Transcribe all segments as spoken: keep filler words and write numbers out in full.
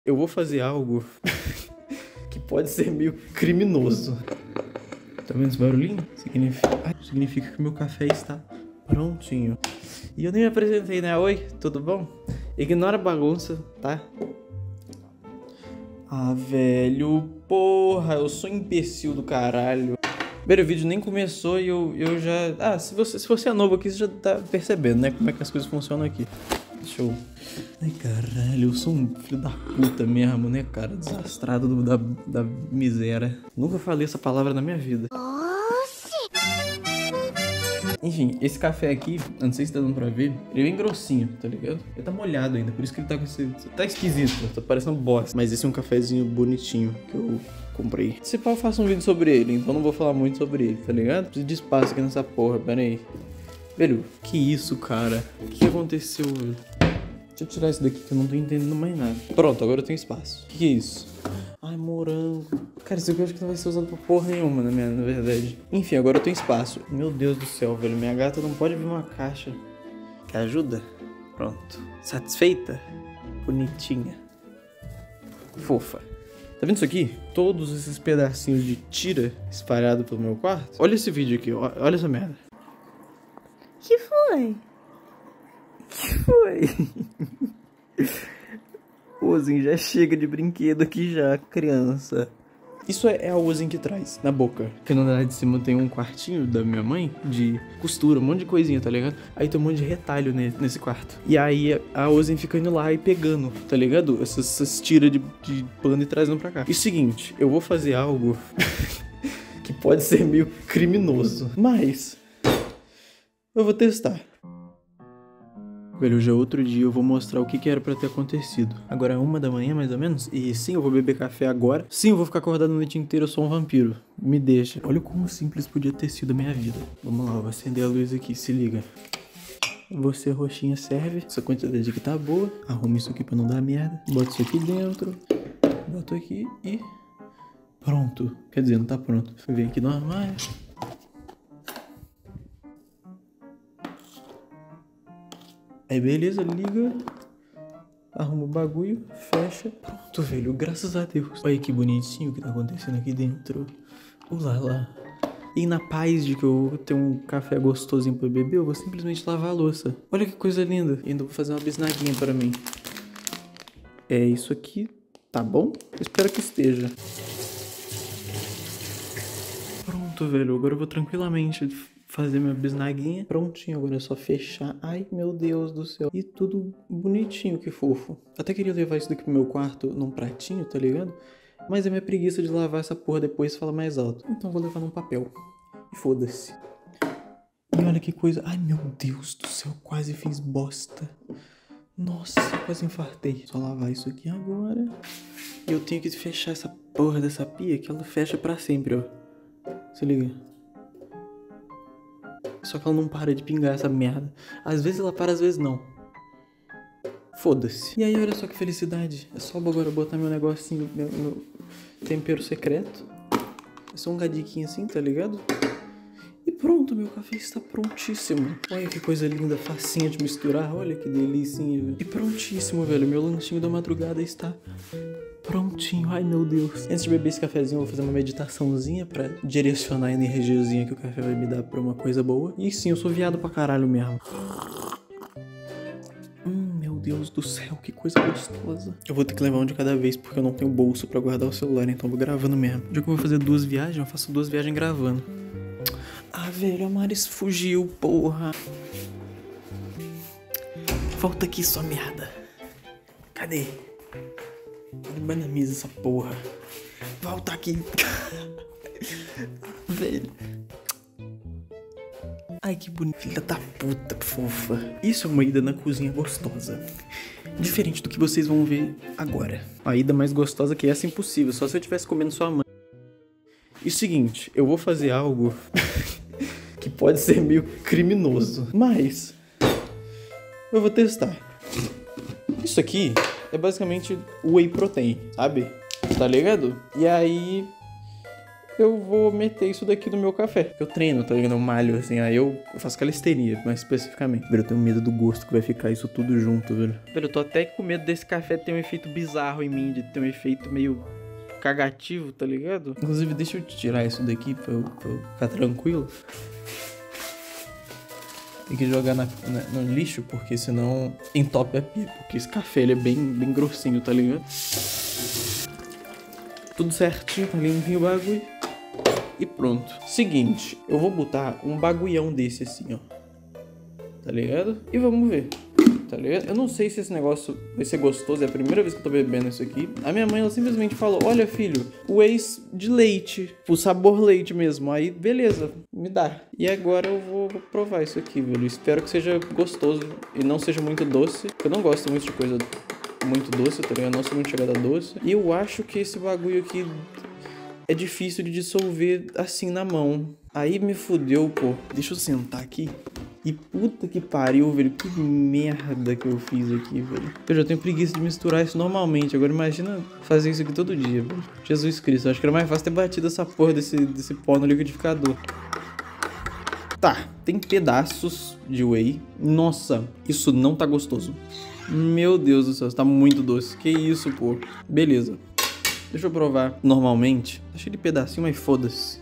Eu vou fazer algo que pode ser meio criminoso. Tá vendo esse barulhinho? Significa, ai, significa que meu café está prontinho. E eu nem me apresentei, né? Oi, tudo bom? Ignora a bagunça, tá? Ah, velho, porra, eu sou imbecil do caralho. Primeiro, o vídeo nem começou e eu, eu já... Ah, se você, se você é novo aqui, você já tá percebendo, né? Como é que as coisas funcionam aqui. Deixa eu... Ai, caralho, eu sou um filho da puta mesmo, né, cara? Desastrado do, da, da miséria. Nunca falei essa palavra na minha vida. Enfim, esse café aqui, eu não sei se tá dando pra ver, ele é bem grossinho, tá ligado? Ele tá molhado ainda, por isso que ele tá com esse... Tá esquisito, tá parecendo bosta. Mas esse é um cafezinho bonitinho que eu comprei. Se pá, eu faço um vídeo sobre ele, então não vou falar muito sobre ele, tá ligado? Preciso de espaço aqui nessa porra, pera aí. Velho, que isso, cara? O que aconteceu, velho? Deixa eu tirar isso daqui que eu não tô entendendo mais nada. Pronto, agora eu tenho espaço. O que, que é isso? Ai, morango. Cara, isso aqui eu acho que não vai ser usado pra porra nenhuma, na, minha, na verdade. Enfim, agora eu tenho espaço. Meu Deus do céu, velho. Minha gata não pode vir uma caixa. Quer ajuda? Pronto. Satisfeita? Bonitinha. Fofa. Tá vendo isso aqui? Todos esses pedacinhos de tira espalhados pelo meu quarto. Olha esse vídeo aqui, ó. Olha essa merda. Que foi? Que foi? Ozen, já chega de brinquedo aqui já, criança. Isso é, é a Ozen que traz, na boca. Porque no andar de cima tem um quartinho da minha mãe de costura, um monte de coisinha, tá ligado? Aí tem um monte de retalho nesse, nesse quarto. E aí a Ozen fica indo lá e pegando, tá ligado? Essas, essas tiras de, de pano e trazendo pra cá. E o seguinte, eu vou fazer algo que pode ser meio criminoso, mas eu vou testar. Velho, já outro dia eu vou mostrar o que que era pra ter acontecido. Agora é uma da manhã, mais ou menos. E sim, eu vou beber café agora. Sim, eu vou ficar acordado a noite inteira, eu sou um vampiro. Me deixa. Olha como simples podia ter sido a minha vida. Vamos lá, eu vou acender a luz aqui, se liga. Você, roxinha, serve. Essa quantidade aqui tá boa. Arruma isso aqui pra não dar merda. Bota isso aqui dentro. Boto aqui e... Pronto. Quer dizer, não tá pronto. Vem aqui no armário. Aí beleza, liga, arruma o bagulho, fecha. Pronto, velho, graças a Deus. Olha que bonitinho o que tá acontecendo aqui dentro. Ulá lá. E na paz de que eu tenho um café gostosinho pra beber, eu vou simplesmente lavar a louça. Olha que coisa linda. E ainda vou fazer uma bisnaguinha pra mim. É isso aqui, tá bom? Eu espero que esteja. Pronto, velho, agora eu vou tranquilamente fazer minha bisnaguinha. Prontinho, agora é só fechar. Ai, meu Deus do céu. E tudo bonitinho, que fofo. Até queria levar isso daqui pro meu quarto num pratinho, tá ligado? Mas a minha preguiça de lavar essa porra depois fala mais alto. Então vou levar num papel. E foda-se. E olha que coisa. Ai, meu Deus do céu. Quase fiz bosta. Nossa, quase infartei. Só lavar isso aqui agora. E eu tenho que fechar essa porra dessa pia que ela fecha pra sempre, ó. Se liga. Só que ela não para de pingar essa merda. Às vezes ela para, às vezes não. Foda-se. E aí, olha só que felicidade. É só agora botar meu negocinho, meu, meu tempero secreto. É só um gadiquinho assim, tá ligado? E pronto, meu café está prontíssimo. Olha que coisa linda, facinha de misturar. Olha que delicinha, velho. E prontíssimo, velho. Meu lanchinho da madrugada está prontinho. Ai, meu Deus. Antes de beber esse cafezinho, eu vou fazer uma meditaçãozinha pra direcionar a energiazinha que o café vai me dar pra uma coisa boa. E sim, eu sou viado pra caralho mesmo. Hum, meu Deus do céu, que coisa gostosa. Eu vou ter que levar um de cada vez, porque eu não tenho bolso pra guardar o celular, então eu vou gravando mesmo. Já que eu vou fazer duas viagens, eu faço duas viagens gravando. Ah, velho, a Maris fugiu, porra. Volta aqui, sua merda. Cadê? Banamiza essa porra. Volta aqui. Velho. Ai, que bonita. Filha da puta, fofa. Isso é uma ida na cozinha gostosa. Diferente do que vocês vão ver agora. A ida mais gostosa que essa é impossível. Só se eu estivesse comendo sua mãe. E o seguinte, eu vou fazer algo que pode ser meio criminoso. Mas eu vou testar. Isso aqui é basicamente whey protein, sabe? Tá ligado? E aí eu vou meter isso daqui no meu café. Eu treino, tá ligado? Eu malho, assim, aí eu faço calistenia, mais especificamente. Velho, eu tenho medo do gosto que vai ficar isso tudo junto, velho. Velho, eu tô até com medo desse café ter um efeito bizarro em mim, de ter um efeito meio cagativo, tá ligado? Inclusive, deixa eu tirar isso daqui pra eu, pra eu ficar tranquilo. Tem que jogar na, na, no lixo, porque senão entope a pia. Porque esse café, ele é bem, bem grossinho, tá ligado? Tudo certinho, tá limpinho o bagulho. E pronto. Seguinte, eu vou botar um bagulhão desse assim, ó. Tá ligado? E vamos ver. Tá ligado? Eu não sei se esse negócio vai ser gostoso. É a primeira vez que eu tô bebendo isso aqui. A minha mãe, ela simplesmente falou: olha, filho, whey de leite. O sabor leite mesmo. Aí, beleza, me dá. E agora eu vou provar isso aqui, velho. Espero que seja gostoso e não seja muito doce. Eu não gosto muito de coisa muito doce, tá ligado? Eu não sou muito chegada a doce. E eu acho que esse bagulho aqui é difícil de dissolver assim na mão. Aí me fudeu, pô. Deixa eu sentar aqui. E puta que pariu, velho. Que merda que eu fiz aqui, velho. Eu já tenho preguiça de misturar isso normalmente. Agora imagina fazer isso aqui todo dia, velho. Jesus Cristo. Acho que era mais fácil ter batido essa porra desse, desse pó no liquidificador. Tá. Tem pedaços de whey. Nossa, isso não tá gostoso. Meu Deus do céu, isso tá muito doce. Que isso, pô. Beleza. Deixa eu provar normalmente. Tá cheio de pedacinho, mas foda-se.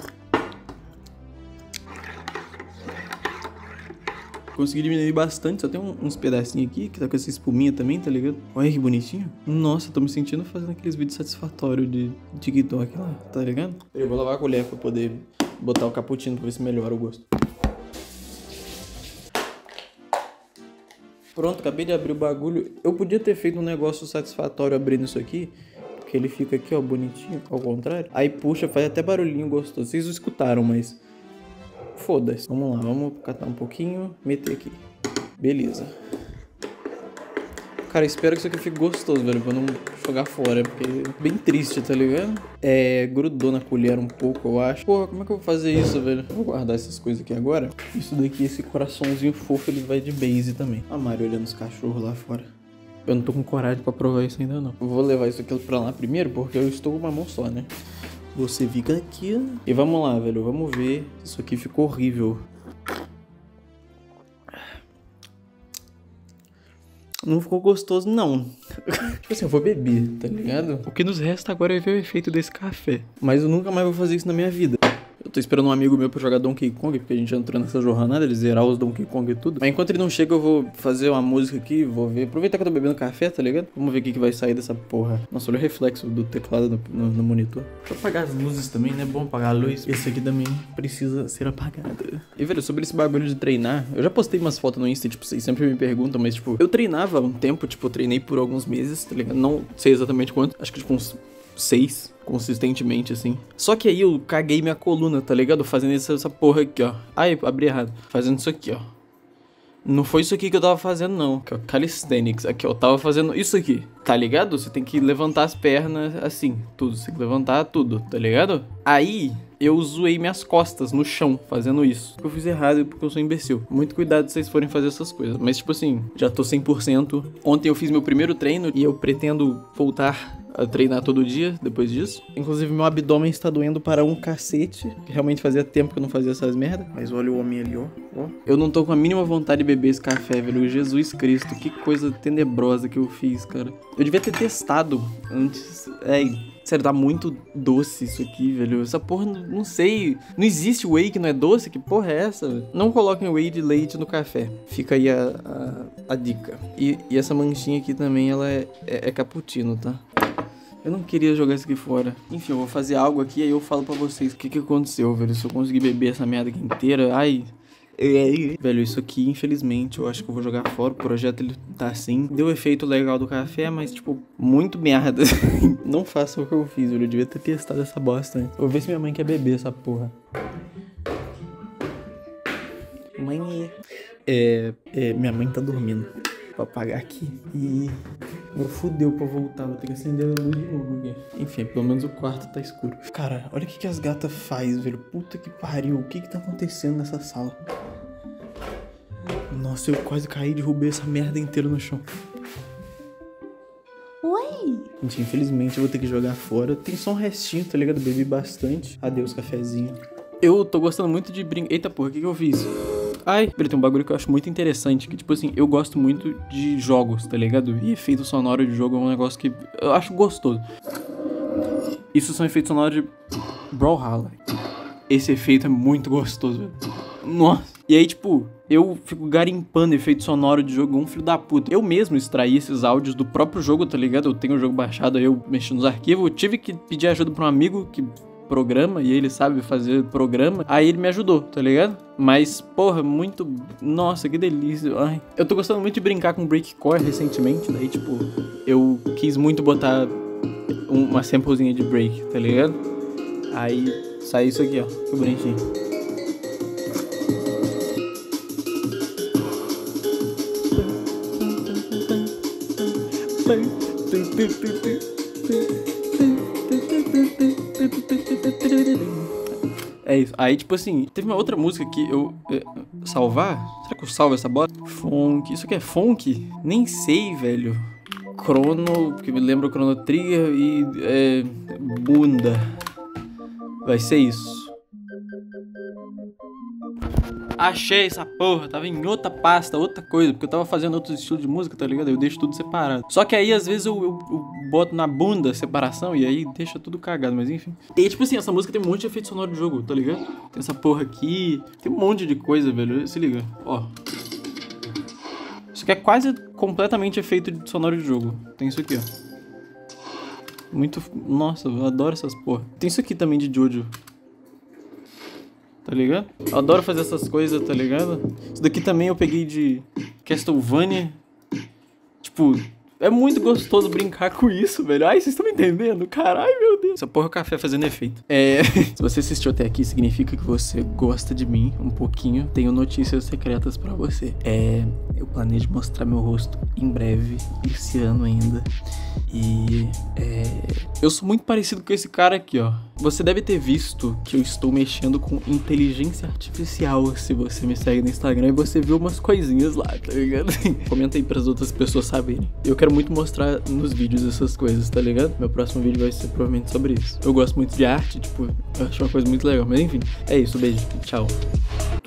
Consegui diminuir bastante, só tem uns pedacinhos aqui, que tá com essa espuminha também, tá ligado? Olha que bonitinho. Nossa, tô me sentindo fazendo aqueles vídeos satisfatórios de TikTok lá, tá ligado? Eu vou lavar a colher pra poder botar o cappuccino pra ver se melhora o gosto. Pronto, acabei de abrir o bagulho. Eu podia ter feito um negócio satisfatório abrindo isso aqui, porque ele fica aqui, ó, bonitinho, ao contrário. Aí puxa, faz até barulhinho gostoso. Vocês não escutaram, mas foda-se. Vamos lá, vamos catar um pouquinho, meter aqui. Beleza. Cara, espero que isso aqui fique gostoso, velho, pra não jogar fora, porque é bem triste, tá ligado? É, grudou na colher um pouco, eu acho. Porra, como é que eu vou fazer isso, velho? Vou guardar essas coisas aqui agora. Isso daqui, esse coraçãozinho fofo, ele vai de base também. A Mari olhando os cachorros lá fora. Eu não tô com coragem pra provar isso ainda, não. Eu vou levar isso aqui pra lá primeiro, porque eu estou com uma mão só, né? Você fica aqui. E vamos lá, velho. Vamos ver. Isso aqui ficou horrível. Não ficou gostoso, não. Tipo assim, eu vou beber, tá ligado? O que nos resta agora é ver o efeito desse café. Mas eu nunca mais vou fazer isso na minha vida. Eu tô esperando um amigo meu pra jogar Donkey Kong, porque a gente entrou nessa jornada, ele zerar os Donkey Kong e tudo. Mas enquanto ele não chega, eu vou fazer uma música aqui, vou ver. Aproveitar que eu tô bebendo café, tá ligado? Vamos ver o que, que vai sair dessa porra. Nossa, olha o reflexo do teclado no, no, no monitor. Deixa eu apagar as luzes também, né? É bom apagar a luz. Esse aqui também precisa ser apagado. E, velho, sobre esse bagulho de treinar, eu já postei umas fotos no Insta, tipo, vocês sempre me perguntam, mas, tipo, eu treinava há um tempo, tipo, eu treinei por alguns meses, tá ligado? Não sei exatamente quanto, acho que, tipo, uns seis, consistentemente, assim. Só que aí eu caguei minha coluna, tá ligado? Fazendo essa, essa porra aqui, ó. Ai, abri errado. Fazendo isso aqui, ó. Não foi isso aqui que eu tava fazendo, não. Aqui, ó, calisthenics. Aqui, ó, eu tava fazendo isso aqui. Tá ligado? Você tem que levantar as pernas assim, tudo. Você tem que levantar tudo, tá ligado? Aí eu zoei minhas costas no chão fazendo isso. Eu fiz errado porque eu sou imbecil. Muito cuidado se vocês forem fazer essas coisas. Mas, tipo assim, já tô cem por cento. Ontem eu fiz meu primeiro treino e eu pretendo voltar a treinar todo dia depois disso. Inclusive, meu abdômen está doendo para um cacete. Realmente fazia tempo que eu não fazia essas merda. Mas olha o homem ali, ó. ó. Eu não tô com a mínima vontade de beber esse café, velho. Jesus Cristo, que coisa tenebrosa que eu fiz, cara. Eu devia ter testado antes. É, sério, tá muito doce isso aqui, velho. Essa porra, não sei. Não existe whey que não é doce? Que porra é essa, velho? Não coloquem whey de leite no café. Fica aí a, a, a dica. E, e essa manchinha aqui também, ela é, é, é cappuccino, tá? Eu não queria jogar isso aqui fora. Enfim, eu vou fazer algo aqui, aí eu falo pra vocês o que que aconteceu, velho. Se eu conseguir beber essa merda aqui inteira, ai... Velho, isso aqui, infelizmente, eu acho que eu vou jogar fora. O projeto, ele tá assim. Deu o efeito legal do café, mas, tipo, muito merda. Não faça o que eu fiz, velho. Eu devia ter testado essa bosta antes. Vou ver se minha mãe quer beber essa porra. Mãe... É... é minha mãe tá dormindo. Vou apagar aqui. E... Agora fudeu pra voltar, vou ter que acender a luz de novo aqui. Enfim, pelo menos o quarto tá escuro. Cara, olha o que, que as gatas fazem, velho. Puta que pariu. O que que tá acontecendo nessa sala? Nossa, eu quase caí e derrubei essa merda inteira no chão. Oi! Gente, infelizmente eu vou ter que jogar fora. Tem só um restinho, tá ligado? Bebi bastante. Adeus, cafezinho. Eu tô gostando muito de brincar. Eita porra, o que que eu fiz? Ai, peraí, tem um bagulho que eu acho muito interessante. Que tipo assim, eu gosto muito de jogos, tá ligado? E efeito sonoro de jogo é um negócio que eu acho gostoso. Isso são efeitos sonoros de Brawlhalla. Esse efeito é muito gostoso, velho. Nossa. E aí, tipo, eu fico garimpando efeito sonoro de jogo, um filho da puta. Eu mesmo extraí esses áudios do próprio jogo, tá ligado? Eu tenho o jogo baixado, aí eu mexi nos arquivos. Eu tive que pedir ajuda pra um amigo que programa, e ele sabe fazer programa. Aí ele me ajudou, tá ligado? Mas, porra, muito... Nossa, que delícia. Ai. Eu tô gostando muito de brincar com breakcore recentemente. Daí, tipo, eu quis muito botar uma samplezinha de break, tá ligado? Aí sai isso aqui, ó. Que bonitinho. É isso. Aí, tipo assim, teve uma outra música que eu... eu salvar? Será que eu salvo essa bota? Funk. Isso aqui é funk? Nem sei, velho. Chrono, que me lembra o Chrono Trigger e... É, bunda. Vai ser isso. Achei essa porra, tava em outra pasta, outra coisa, porque eu tava fazendo outros estilos de música, tá ligado? Eu deixo tudo separado. Só que aí, às vezes, eu, eu, eu boto na bunda separação e aí deixa tudo cagado, mas enfim. E, tipo assim, essa música tem um monte de efeito sonoro de jogo, tá ligado? Tem essa porra aqui, tem um monte de coisa, velho. Se liga, ó. Isso aqui é quase completamente efeito sonoro de jogo. Tem isso aqui, ó. Muito... Nossa, eu adoro essas porra. Tem isso aqui também de Jojo. Tá ligado? Eu adoro fazer essas coisas, tá ligado? Isso daqui também eu peguei de Castlevania. Tipo, é muito gostoso brincar com isso, velho. Ai, vocês estão me entendendo? Caralho, meu Deus. Essa porra é o café fazendo efeito. É... Se você assistiu até aqui, significa que você gosta de mim um pouquinho. Tenho notícias secretas pra você. É... Eu planejo mostrar meu rosto em breve, esse ano ainda. E... É... Eu sou muito parecido com esse cara aqui, ó. Você deve ter visto que eu estou mexendo com inteligência artificial se você me segue no Instagram e você viu umas coisinhas lá, tá ligado? Comenta aí pras outras pessoas saberem. Eu quero muito mostrar nos vídeos essas coisas, tá ligado? Meu próximo vídeo vai ser provavelmente sobre isso. Eu gosto muito de arte, tipo, eu acho uma coisa muito legal. Mas enfim, é isso, beijo, tchau.